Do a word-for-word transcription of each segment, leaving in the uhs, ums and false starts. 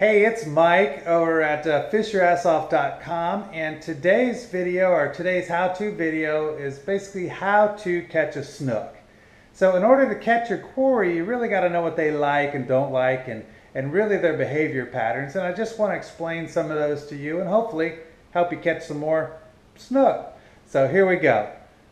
Hey, it's Mike over at uh, fish your ass off dot com, and today's video, or today's how-to video, is basically how to catch a snook. So in order to catch your quarry, you really got to know what they like and don't like, and, and really their behavior patterns. And I just want to explain some of those to you and hopefully help you catch some more snook. So here we go.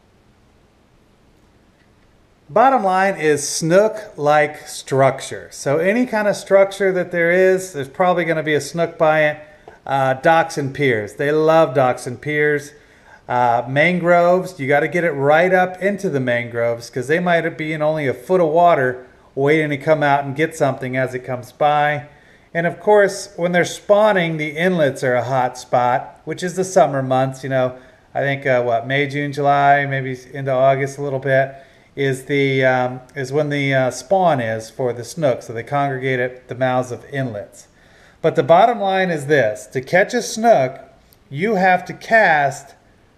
Bottom line is snook-like structure. So any kind of structure that there is, there's probably going to be a snook by it. Uh, docks and piers. They love docks and piers. Uh, mangroves, you got to get it right up into the mangroves because they might be in only a foot of water waiting to come out and get something as it comes by. And of course, when they're spawning, the inlets are a hot spot, which is the summer months. You know, I think uh, what, May, June, July, maybe into August a little bit. is the um, is when the uh, spawn is for the snook, so they congregate at the mouths of inlets. But the bottom line is this: to catch a snook, you have to cast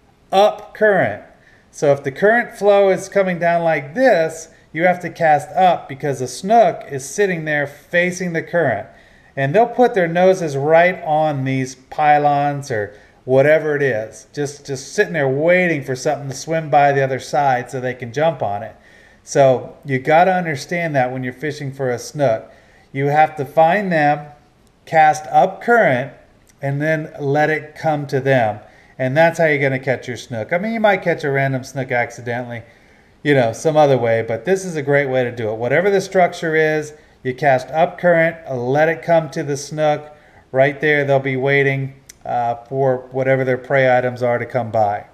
up current. So if the current flow is coming down like this, you have to cast up because the snook is sitting there facing the current, and they'll put their noses right on these pylons or whatever it is, just just sitting there waiting for something to swim by the other side so they can jump on it. So you got to understand that when you're fishing for a snook, you have to find them, cast up current, and then let it come to them, and that's how you're going to catch your snook. I mean, you might catch a random snook accidentally, you know, some other way, but this is a great way to do it. Whatever the structure is, you cast up current, let it come to the snook. Right there, they'll be waiting Uh, for whatever their prey items are to come by.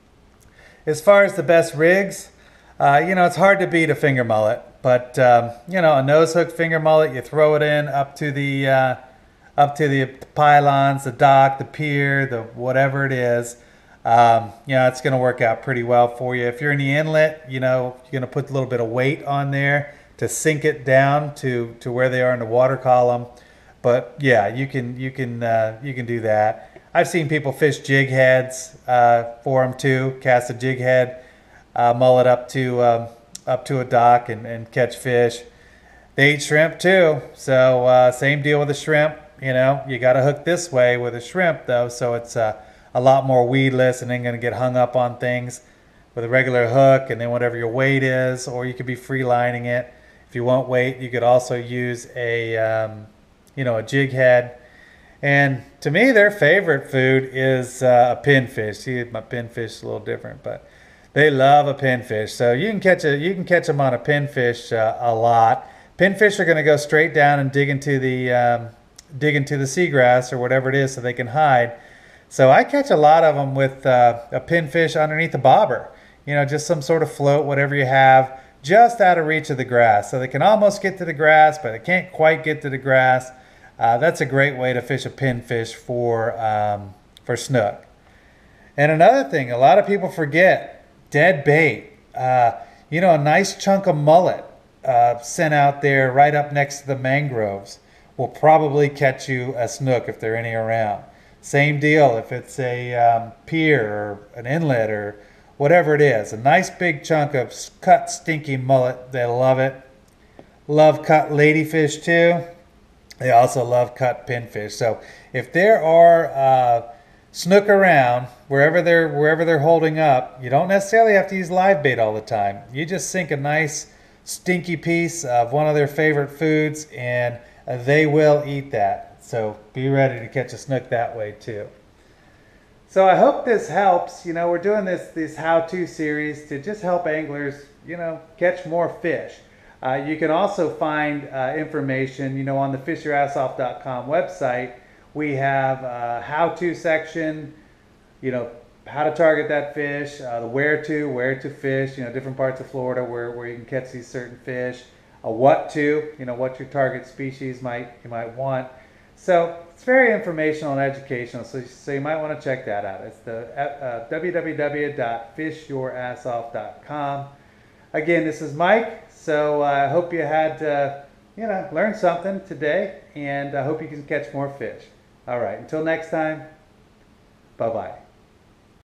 As far as the best rigs, uh, you know, it's hard to beat a finger mullet, but um, you know, a nose hook finger mullet, you throw it in up to the uh, up to the pylons, the dock, the pier, the whatever it is. Um, you know, it's going to work out pretty well for you. If you're in the inlet, you know, you're going to put a little bit of weight on there to sink it down to to where they are in the water column. But yeah, you can you can uh, you can do that. I've seen people fish jig heads uh, for them too. Cast a jig head uh, mullet up to um, up to a dock and, and catch fish. They eat shrimp too, so uh, same deal with the shrimp. You know, you got to hook this way with a shrimp though, so it's uh, a lot more weedless and ain't gonna get hung up on things with a regular hook, and then whatever your weight is, or you could be free lining it. If you want weight, you could also use a um, you know, a jig head. And to me, their favorite food is uh, a pinfish. See, my pinfish is a little different, but they love a pinfish. So you can catch a you can catch them on a pinfish uh, a lot. Pinfish are going to go straight down and dig into the um, dig into the seagrass or whatever it is, so they can hide. So I catch a lot of them with uh, a pinfish underneath a bobber. You know, just some sort of float, whatever you have, just out of reach of the grass. So they can almost get to the grass, but they can't quite get to the grass. Uh, that's a great way to fish a pinfish for um, for snook. And another thing, a lot of people forget, dead bait. Uh, you know, a nice chunk of mullet uh, sent out there right up next to the mangroves will probably catch you a snook if there are any around. Same deal if it's a um, pier or an inlet or whatever it is. A nice big chunk of cut stinky mullet, they love it. Love cut ladyfish too. They also love cut pinfish. So if there are uh, snook around, wherever they're wherever they're holding up, you don't necessarily have to use live bait all the time. You just sink a nice stinky piece of one of their favorite foods, and they will eat that. So be ready to catch a snook that way too. So I hope this helps. You know, we're doing this this how-to series to just help anglers, you know, catch more fish. Uh, you can also find uh, information, you know, on the fish your ass off dot com website. We have a how-to section, you know, how to target that fish, uh, the where to, where to fish, you know, different parts of Florida where, where you can catch these certain fish, a what to, you know, what your target species might you might want. So it's very informational and educational, so, so you might want to check that out. It's the uh, w w w dot fish your ass off dot com. Again, this is Mike. So I uh, hope you had, uh, you know, learned something today, and I hope you can catch more fish. All right, until next time, bye-bye.